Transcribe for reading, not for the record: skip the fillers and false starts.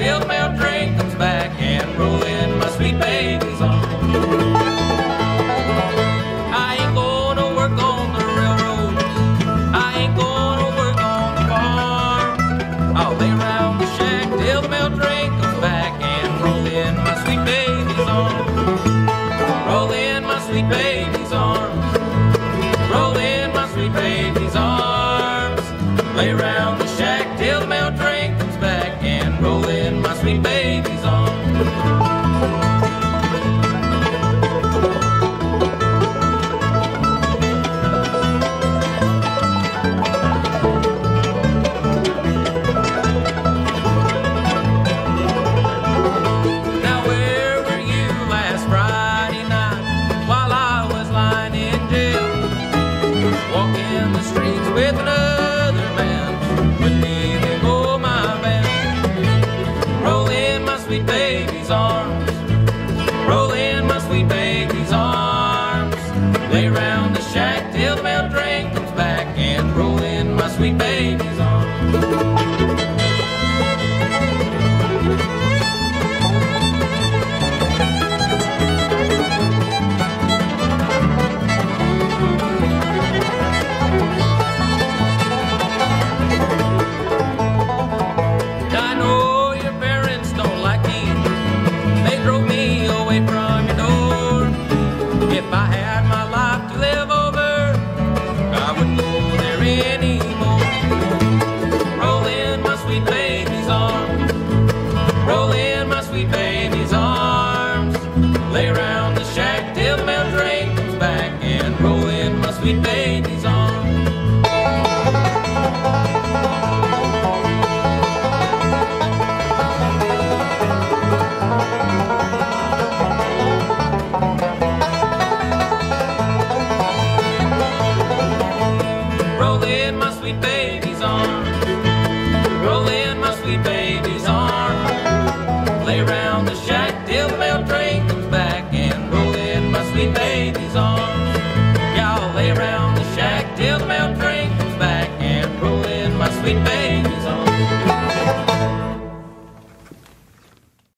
till the mail train comes back and roll in my sweet baby's arms. I ain't gonna work on the railroad, I ain't gonna work on the farm. I'll lay around the shack till the mail train comes back and roll in my sweet baby's arms. Roll in my sweet baby's arms. Roll in my sweet baby's arms. Lay around